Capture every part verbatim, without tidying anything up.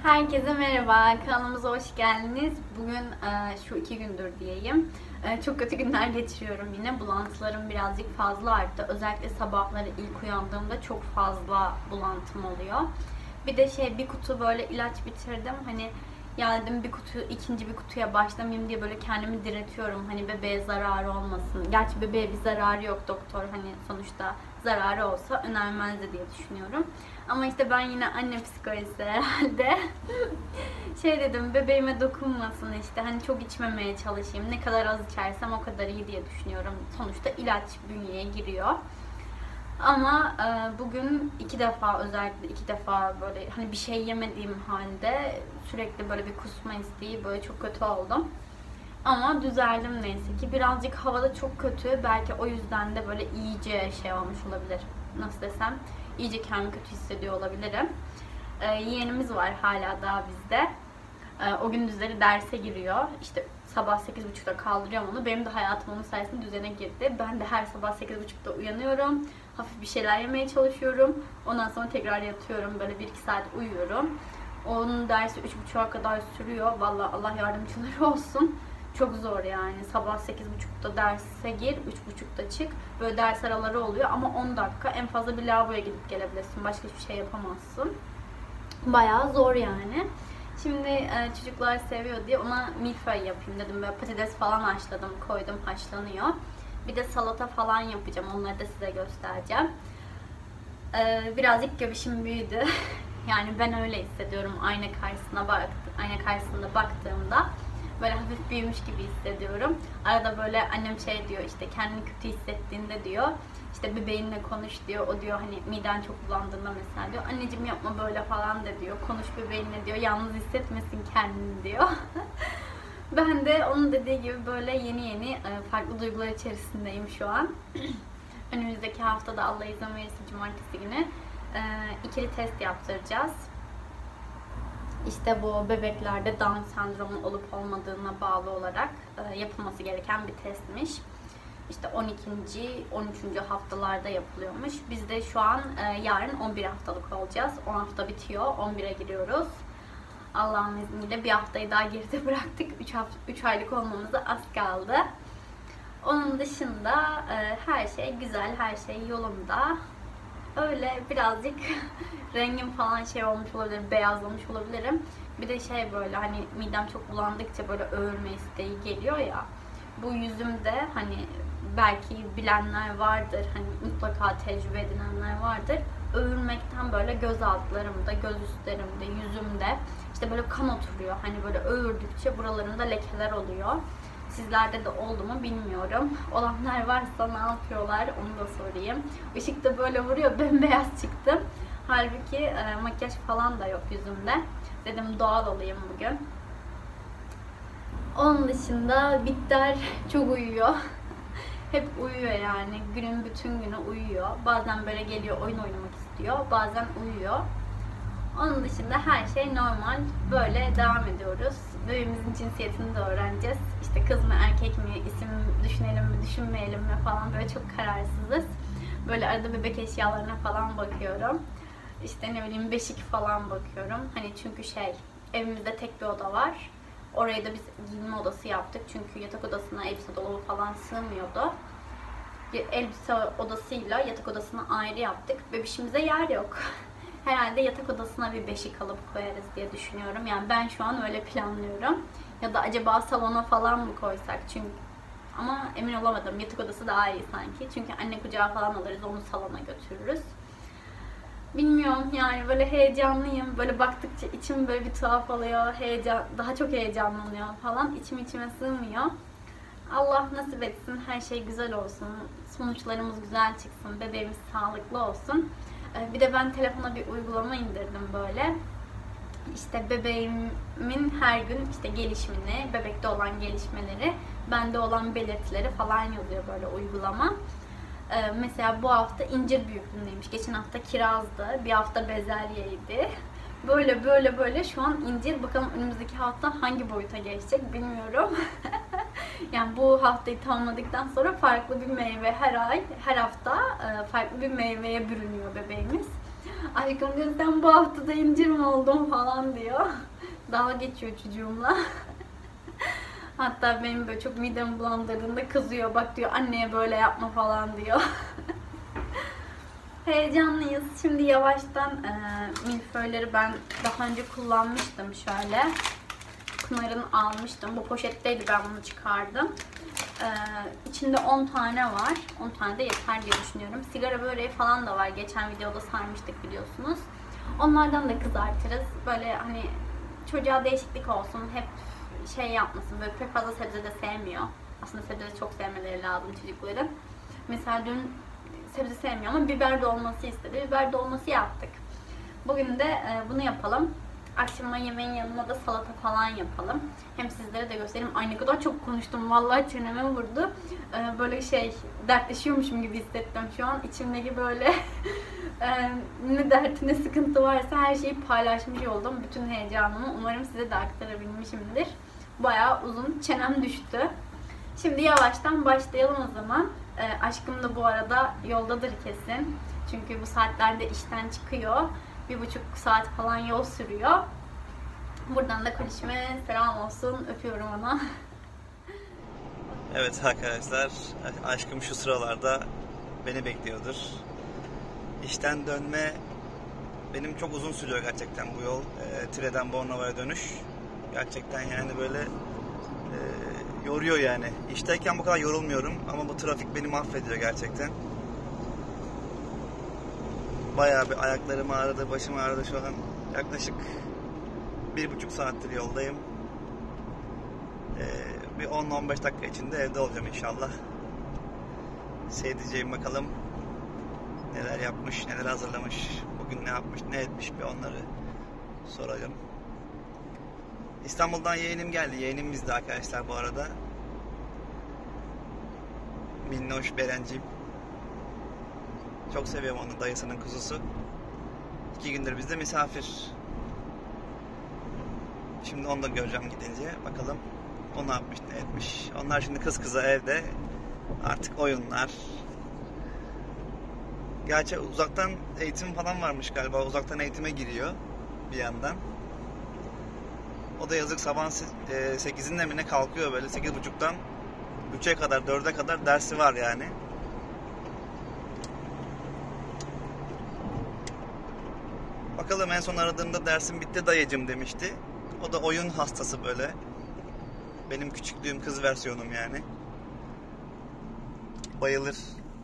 Herkese merhaba, kanalımıza hoş geldiniz. Bugün e, şu iki gündür diyeyim. E, çok kötü günler geçiriyorum yine. Bulantılarım birazcık fazla arttı. Özellikle sabahları ilk uyandığımda çok fazla bulantım oluyor. Bir de şey bir kutu böyle ilaç bitirdim. Hani ya dedim bir kutu, ikinci bir kutuya başlamayayım diye böyle kendimi diretiyorum. Hani bebeğe zararı olmasın. Gerçi bebeğe bir zararı yok, doktor hani sonuçta zararı olsa önermezdi diye düşünüyorum. Ama işte ben yine anne psikolojisi herhalde. Şey dedim, bebeğime dokunmasın işte, hani çok içmemeye çalışayım. Ne kadar az içersem o kadar iyi diye düşünüyorum. Sonuçta ilaç bünyeye giriyor. Ama e, bugün iki defa, özellikle iki defa böyle hani bir şey yemediğim halde sürekli böyle bir kusma isteği, böyle çok kötü oldum. Ama düzeldim neyse ki. Birazcık havada çok kötü. Belki o yüzden de böyle iyice şey olmuş olabilir. Nasıl desem, iyice kendimi kötü hissediyor olabilirim. Ee, yeğenimiz var hala daha bizde. Ee, o gündüzleri derse giriyor. İşte sabah sekiz buçukta kaldırıyorum onu. Benim de hayatım onun sayesinde düzene girdi. Ben de her sabah sekiz buçukta uyanıyorum. Hafif bir şeyler yemeye çalışıyorum. Ondan sonra tekrar yatıyorum. Böyle bir iki saat uyuyorum. Onun dersi üç buçuğa kadar sürüyor. Vallahi Allah yardımcıları olsun. Çok zor yani. Sabah sekiz buçukta derse gir, üç buçukta çık. Böyle ders araları oluyor ama on dakika. En fazla bir lavaboya gidip gelebilirsin. Başka hiçbir şey yapamazsın. Bayağı zor yani. Şimdi e, çocuklar seviyor diye ona milföy yapayım dedim. Böyle patates falan haşladım, koydum, haşlanıyor. Bir de salata falan yapacağım. Onları da size göstereceğim. E, birazcık göbüşüm büyüdü. Yani ben öyle hissediyorum ayna karşısına bak, ayna karşısında baktığımda. Böyle hafif büyümüş gibi hissediyorum. Arada böyle annem şey diyor, işte kendini kötü hissettiğinde diyor, işte bebeğinle konuş diyor. O diyor hani miden çok bulandığında mesela diyor, anneciğim yapma böyle falan de diyor. Konuş bebeğinle diyor, yalnız hissetmesin kendini diyor. Ben de onun dediği gibi böyle yeni yeni farklı duygular içerisindeyim şu an. Önümüzdeki haftada Allah izin verirse cumartesi günü ikili test yaptıracağız. İşte bu bebeklerde Down sendromu olup olmadığına bağlı olarak e, yapılması gereken bir testmiş. İşte on ikinci on üçüncü haftalarda yapılıyormuş. Biz de şu an e, yarın on bir haftalık olacağız. on hafta bitiyor. on bire giriyoruz. Allah'ın izniyle bir haftayı daha geride bıraktık. üç aylık olmamıza az kaldı. Onun dışında e, her şey güzel, her şey yolunda. Öyle birazcık rengim falan şey olmuş olabilir, beyazlamış olabilirim. Bir de şey böyle hani midem çok bulandıkça böyle öğürme isteği geliyor ya. Bu yüzümde hani belki bilenler vardır, hani mutlaka tecrübe edinenler vardır. Öğürmekten böyle göz altlarımda, göz üstlerimde, yüzümde işte böyle kan oturuyor. Hani böyle öğürdükçe buralarında lekeler oluyor. Sizlerde de oldu mu bilmiyorum. Olanlar varsa ne yapıyorlar onu da sorayım. Işık da böyle vuruyor, bembeyaz çıktım. Halbuki e, makyaj falan da yok yüzümde. Dedim doğal olayım bugün. Onun dışında Bitter çok uyuyor. Hep uyuyor yani. Günün bütün günü uyuyor. Bazen böyle geliyor oyun oynamak istiyor. Bazen uyuyor. Onun dışında her şey normal. Böyle devam ediyoruz. Bebeğimizin cinsiyetini de öğreneceğiz. İşte kız mı erkek mi, isim düşünelim mi düşünmeyelim mi falan, böyle çok kararsızız. Böyle arada bebek eşyalarına falan bakıyorum. İşte ne bileyim beşik falan bakıyorum. Hani çünkü şey, evimizde tek bir oda var. Orayı da biz giyinme odası yaptık. Çünkü yatak odasına elbise dolabı falan sığmıyordu. Elbise odasıyla yatak odasını ayrı yaptık. Bebişimize yer yok. Herhalde yatak odasına bir beşik alıp koyarız diye düşünüyorum. Yani ben şu an öyle planlıyorum. Ya da acaba salona falan mı koysak? Çünkü ama emin olamadım. Yatak odası daha iyi sanki. Çünkü anne kucağı falan alırız, onu salona götürürüz. Bilmiyorum yani, böyle heyecanlıyım. Böyle baktıkça içim böyle bir tuhaf oluyor. Heyecan, daha çok heyecanlanıyor falan. İçim içime sığmıyor. Allah nasip etsin, her şey güzel olsun. Sonuçlarımız güzel çıksın. Bebeğimiz sağlıklı olsun. Bir de ben telefona bir uygulama indirdim böyle. İşte bebeğimin her gün işte gelişimini, bebekte olan gelişmeleri, bende olan belirtileri falan yazıyor böyle uygulama. Ee, mesela bu hafta incir büyüklüğündeymiş. Geçen hafta kirazdı. Bir hafta bezelyeydi. Böyle böyle böyle şu an incir. Bakalım önümüzdeki hafta hangi boyuta geçecek bilmiyorum. Yani bu haftayı tamamladıktan sonra farklı bir meyve her ay, her hafta farklı bir meyveye bürünüyor bebeğimiz. Aşkım diyor sen bu hafta da incir mi oldun falan diyor. Dalga geçiyor çocuğumla. Hatta benim böyle çok midemi bulandırdığında kızıyor. Bak diyor anneye böyle yapma falan diyor. Heyecanlıyız. Şimdi yavaştan e, milföyleri ben daha önce kullanmıştım şöyle. Pınar'ın almıştım. Bu poşetteydi, ben bunu çıkardım. Ee, içinde on tane var. on tane de yeter diye düşünüyorum. Sigara böreği falan da var. Geçen videoda sarmıştık biliyorsunuz. Onlardan da kızartırız. Böyle hani çocuğa değişiklik olsun. Hep şey yapmasın. Böyle pek fazla sebze de sevmiyor. Aslında sebze de çok sevmeleri lazım çocukların. Mesela dün sebze sevmiyor ama biber dolması istedi. Biber dolması yaptık. Bugün de e, bunu yapalım. Akşama yemeğin yanına da salata falan yapalım. Hem sizlere de göstereyim. Ay ne kadar çok konuştum. Vallahi çeneme vurdu. Ee, böyle şey dertleşiyormuşum gibi hissettim şu an. İçimdeki böyle e, ne dert ne sıkıntı varsa her şeyi paylaşmış oldum. Bütün heyecanımı umarım size de aktarabilmişimdir. Bayağı uzun. Çenem düştü. Şimdi yavaştan başlayalım o zaman. E, aşkım da bu arada yoldadır kesin. Çünkü bu saatlerde işten çıkıyor. Bir buçuk saat falan yol sürüyor. Buradan da kardeşime selam olsun. Öpüyorum ona. Evet arkadaşlar, aşkım şu sıralarda beni bekliyordur. İşten dönme benim çok uzun sürüyor gerçekten bu yol. E, Tire'den Bornova'ya dönüş. Gerçekten yani böyle e, yoruyor yani. İşteyken bu kadar yorulmuyorum ama bu trafik beni mahvediyor gerçekten. Bayağı bir ayaklarım ağrıdı, başım ağrıdı şu an. Yaklaşık bir buçuk saattir yoldayım. Ee, bir on on beş dakika içinde evde olacağım inşallah. Seyredeceğim bakalım neler yapmış, neler hazırlamış, bugün ne yapmış, ne etmiş, bir onları soracağım. İstanbul'dan yeğenim geldi. Yeğenim bizde arkadaşlar bu arada. Minnoş Berenciğim. Çok seviyorum onu, dayısının kuzusu. İki gündür bizde misafir. Şimdi onu da göreceğim gidince. Bakalım o ne yapmış, ne etmiş. Onlar şimdi kız kıza evde. Artık oyunlar. Gerçi uzaktan eğitim falan varmış galiba. Uzaktan eğitime giriyor bir yandan. O da yazık sabah sekizinde mi ne kalkıyor böyle. sekiz buçuktan üçe kadar, dörde kadar dersi var yani. Bakalım, en son aradığımda dersim bitti dayıcım demişti. O da oyun hastası böyle. Benim küçüklüğüm kız versiyonum yani. Bayılır.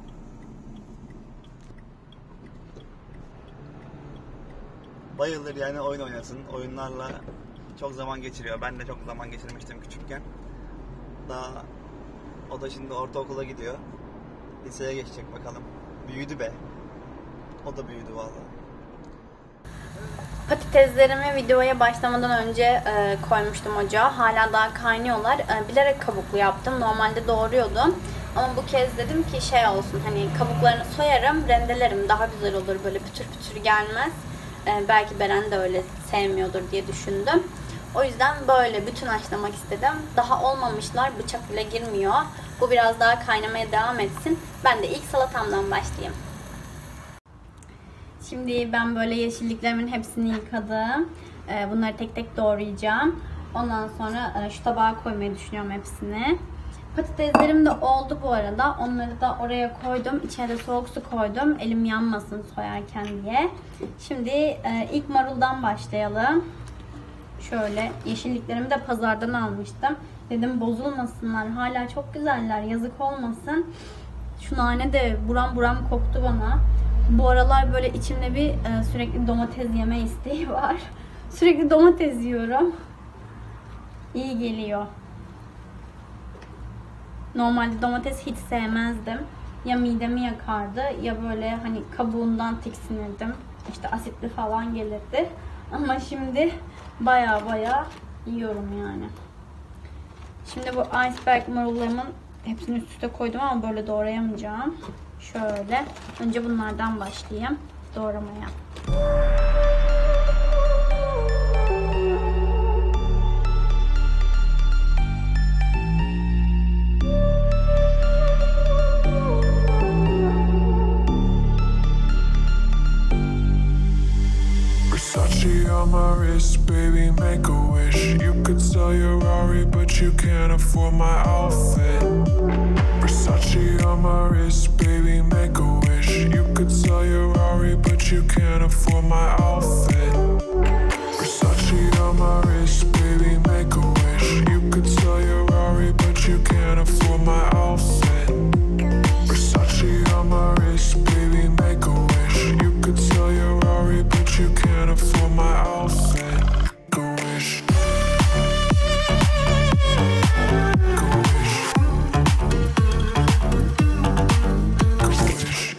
Bayılır yani, oyun oynasın. Oyunlarla çok zaman geçiriyor. Ben de çok zaman geçirmiştim küçükken. Daha o da şimdi ortaokula gidiyor. Liseye geçecek bakalım. Büyüdü be. O da büyüdü vallahi. Patateslerimi videoya başlamadan önce e, koymuştum ocağa. Hala daha kaynıyorlar. E, bilerek kabuklu yaptım. Normalde doğruyordum. Ama bu kez dedim ki şey olsun, hani kabuklarını soyarım, rendelerim. Daha güzel olur, böyle pütür pütür gelmez. E, belki Beren de öyle sevmiyordur diye düşündüm. O yüzden böyle bütün haşlamak istedim. Daha olmamışlar, bıçak bile girmiyor. Bu biraz daha kaynamaya devam etsin. Ben de ilk salatamdan başlayayım. Şimdi ben böyle yeşilliklerimin hepsini yıkadım. Bunları tek tek doğrayacağım. Ondan sonra şu tabağa koymayı düşünüyorum hepsini. Patateslerim de oldu bu arada. Onları da oraya koydum. İçine de soğuk su koydum. Elim yanmasın soyarken diye. Şimdi ilk maruldan başlayalım. Şöyle, yeşilliklerimi de pazardan almıştım. Dedim bozulmasınlar. Hala çok güzeller. Yazık olmasın. Şu nane de buram buram koktu bana. Bu aralar böyle içimde bir e, sürekli domates yeme isteği var. Sürekli domates yiyorum. İyi geliyor. Normalde domates hiç sevmezdim. Ya midemi yakardı ya böyle hani kabuğundan tiksinirdim. İşte asitli falan gelirdi. Ama şimdi baya baya yiyorum yani. Şimdi bu iceberg marullarımın hepsini üst üste koydum ama böyle doğrayamayacağım. Şöyle. Önce bunlardan başlayayım doğramaya. on my wrist, baby, make a wish. You could sell your Rari, but you can't afford my outfit. Versace on my wrist, baby, make a wish. You could sell your Rari, but you can't afford my outfit. Versace on my wrist, baby, make a wish. You could sell your Rari, but you can't afford my outfit. Versace on my wrist, baby, make a wish. You could sell your Rari, but you can't afford my outfit. Go wish. Go wish. Go wish.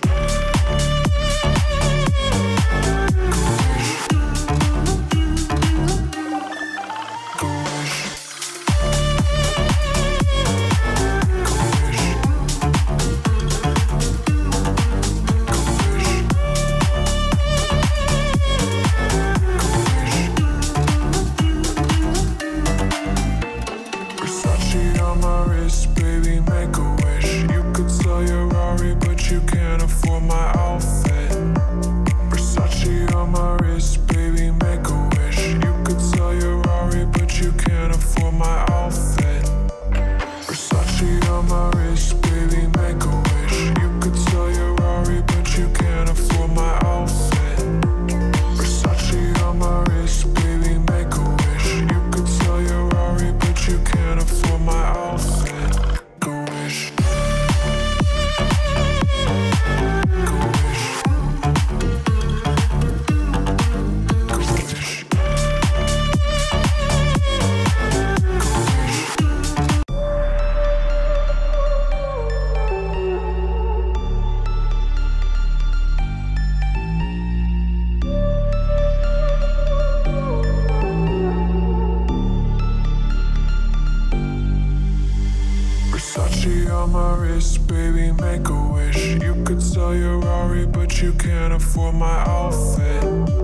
On my wrist, baby, make a wish. You could sell your Rari, but you can't afford my outfit.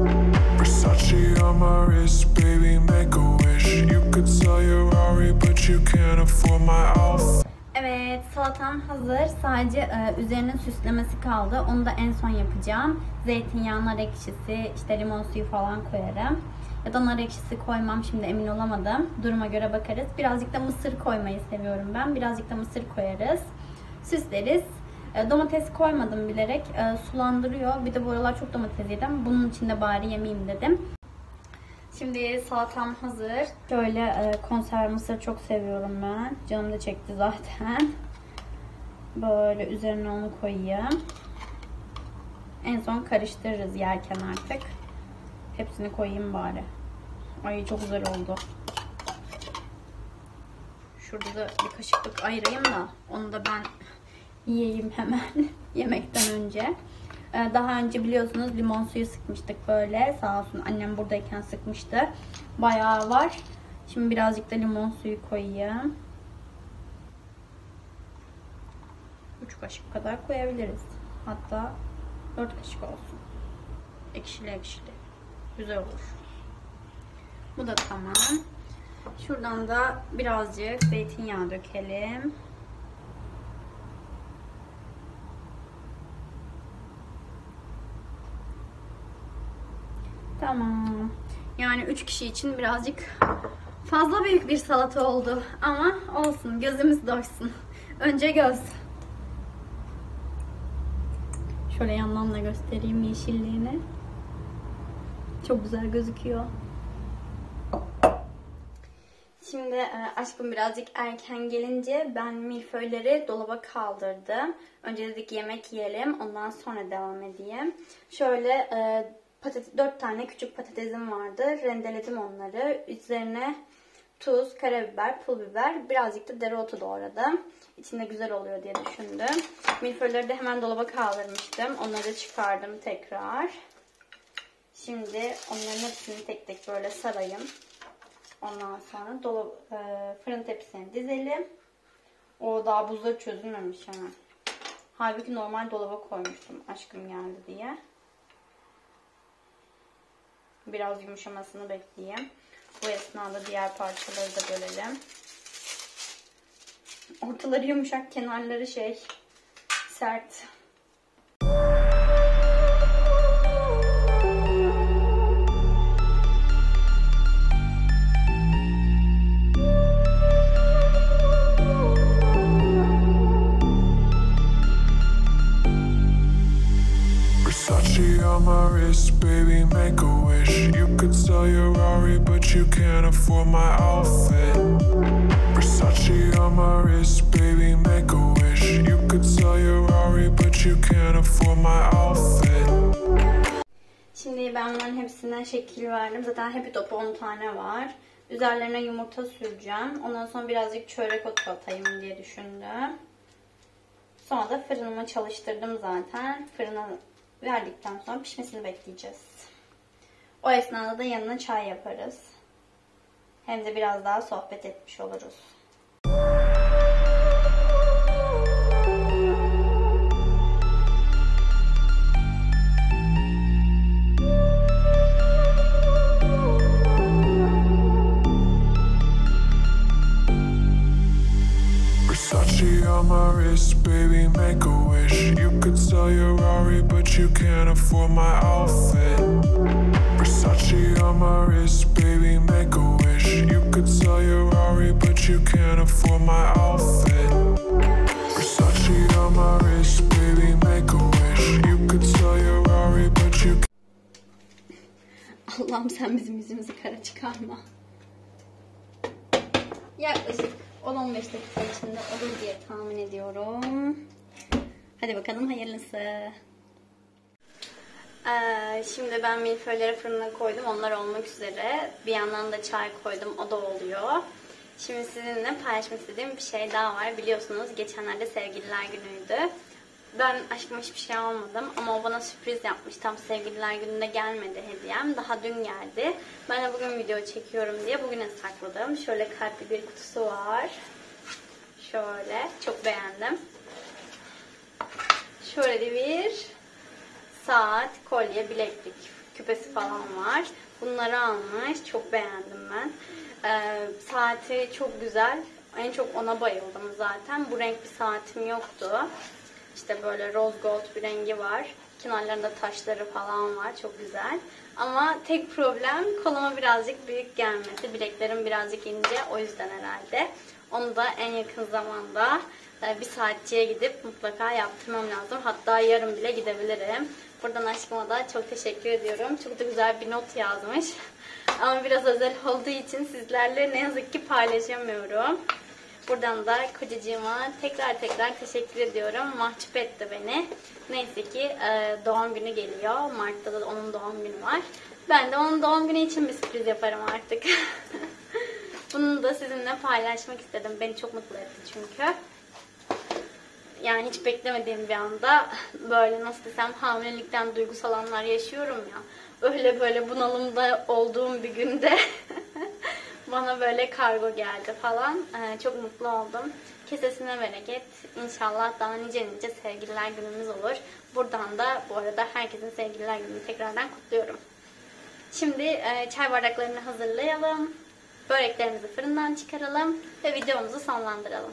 Versace on my wrist, baby, make a wish. You could sell your Rari, but you can't afford my outfit. Evet, salatam hazır. Sadece e, üzerinin süslemesi kaldı. Onu da en son yapacağım. Zeytinyağı, nar ekşisi, işte limon suyu falan koyarım. Ya da nar ekşisi koymam, şimdi emin olamadım. Duruma göre bakarız. Birazcık da mısır koymayı seviyorum ben. Birazcık da mısır koyarız. Süsleriz. E, domates koymadım bilerek. E, sulandırıyor. Bir de bu aralar çok domates yedim. Bunun için de bari yemeyeyim dedim. Şimdi salatam hazır. Şöyle e, konserve mısır çok seviyorum ben. Canım da çekti zaten. Böyle üzerine onu koyayım. En son karıştırırız yerken artık. Hepsini koyayım bari. Ay çok güzel oldu. Şurada da bir kaşıklık ayırayım da onu da ben yiyeyim hemen yemekten önce. Daha önce biliyorsunuz limon suyu sıkmıştık böyle. Sağ olsun annem buradayken sıkmıştı. Bayağı var. Şimdi birazcık da limon suyu koyayım. üç kaşık kadar koyabiliriz. Hatta dört kaşık olsun. Ekşili ekşili. Güzel olur. Bu da tamam. Şuradan da birazcık zeytinyağı dökelim. Tamam. Yani üç kişi için birazcık fazla büyük bir salata oldu. Ama olsun. Gözümüz doysun. Önce göz. Şöyle yandan da göstereyim yeşilliğini. Çok güzel gözüküyor. Şimdi aşkım birazcık erken gelince ben milföyleri dolaba kaldırdım. Önce dedik yemek yiyelim. Ondan sonra devam edeyim. Şöyle patates, dört tane küçük patatesim vardı. Rendeledim onları. Üzerine tuz, karabiber, pul biber, birazcık da dereotu doğradım. İçinde güzel oluyor diye düşündüm. Milföyleri de hemen dolaba kaldırmıştım. Onları çıkardım tekrar. Şimdi onların hepsini tek tek böyle sarayım. Ondan sonra dolap, e, fırın tepsisine dizelim. O daha buzları çözülmemiş hemen. Halbuki normal dolaba koymuştum aşkım geldi diye. Biraz yumuşamasını bekleyeyim. Bu esnada diğer parçaları da bölelim. Ortaları yumuşak, kenarları şey sert. Versace on my wrist, baby, make a wish. You could sell your Rari, but you can't afford my outfit. Versace on my wrist, baby, make a wish. You could sell your Rari, but you can't afford my outfit. Şimdi ben bunların hepsinden şekil verdim. Zaten Happy Top on tane var. Üzerlerine yumurta süreceğim. Ondan sonra birazcık çörek otu atayım diye düşündüm. Sonra da fırınımı çalıştırdım zaten. Fırına verdikten sonra pişmesini bekleyeceğiz. O esnada da yanına çay yaparız. Hem de biraz daha sohbet etmiş oluruz. Versace on my wrist, baby, make a wish. You could sell your Rari, but you can't afford my outfit. Versace on my wrist, baby, make a wish. You could sell your Rari, but you can't afford my outfit. Versace on my wrist, baby, make a wish. You could sell your Rari, but you Allah'ım sen bizim yüzümüzü kara çıkarma. Yaklaşık on on beş dakika içinde olur diye tahmin ediyorum. Hadi bakalım hayırlısı. Ee, şimdi ben milföyleri fırına koydum. Onlar olmak üzere. Bir yandan da çay koydum. O da oluyor. Şimdi sizinle paylaşmak istediğim bir şey daha var. Biliyorsunuz geçenlerde sevgililer günüydü. Ben aşkıma hiçbir şey almadım ama o bana sürpriz yapmış. Tam sevgililer gününde gelmedi hediyem. Daha dün geldi. Ben de bugün video çekiyorum diye bugüne sakladım. Şöyle kalpli bir kutusu var. Şöyle. Çok beğendim. Şöyle de bir saat, kolye, bileklik, küpesi falan var. Bunları almış. Çok beğendim ben. Ee, saati çok güzel. En çok ona bayıldım zaten. Bu renk bir saatim yoktu. İşte böyle rose gold bir rengi var. Kenarlarında taşları falan var. Çok güzel. Ama tek problem koluma birazcık büyük gelmesi. Bileklerim birazcık ince. O yüzden herhalde. Onu da en yakın zamanda bir saatçiye gidip mutlaka yaptırmam lazım. Hatta yarın bile gidebilirim. Buradan aşkıma da çok teşekkür ediyorum. Çok da güzel bir not yazmış. Ama biraz özel olduğu için sizlerle ne yazık ki paylaşamıyorum. Buradan da kocacığıma tekrar tekrar teşekkür ediyorum. Mahcup etti beni. Neyse ki doğum günü geliyor. Mart'ta da onun doğum günü var. Ben de onun doğum günü için bir sürpriz yaparım artık. Bunu da sizinle paylaşmak istedim. Beni çok mutlu etti çünkü. Yani hiç beklemediğim bir anda böyle nasıl desem hamilelikten duygusal anlar yaşıyorum ya. Öyle böyle bunalımda olduğum bir günde bana böyle kargo geldi falan. Ee, çok mutlu oldum. Kesesine bereket. İnşallah daha nice nice sevgililer günümüz olur. Buradan da bu arada herkesin sevgililer gününü tekrardan kutluyorum. Şimdi e, çay bardaklarını hazırlayalım. Böreklerimizi fırından çıkaralım ve videomuzu sonlandıralım.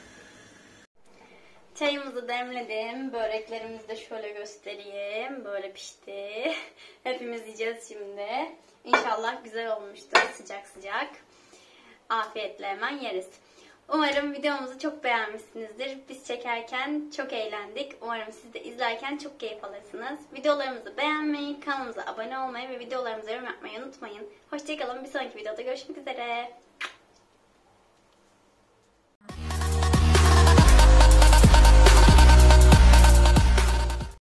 Çayımızı demledim. Böreklerimizi de şöyle göstereyim. Böyle pişti. Hepimiz yiyeceğiz şimdi. İnşallah güzel olmuştur. Sıcak sıcak. Afiyetle hemen yeriz. Umarım videomuzu çok beğenmişsinizdir. Biz çekerken çok eğlendik. Umarım siz de izlerken çok keyif alırsınız. Videolarımızı beğenmeyi, kanalımıza abone olmayı ve videolarımıza yorum yapmayı unutmayın. Hoşçakalın. Bir sonraki videoda görüşmek üzere.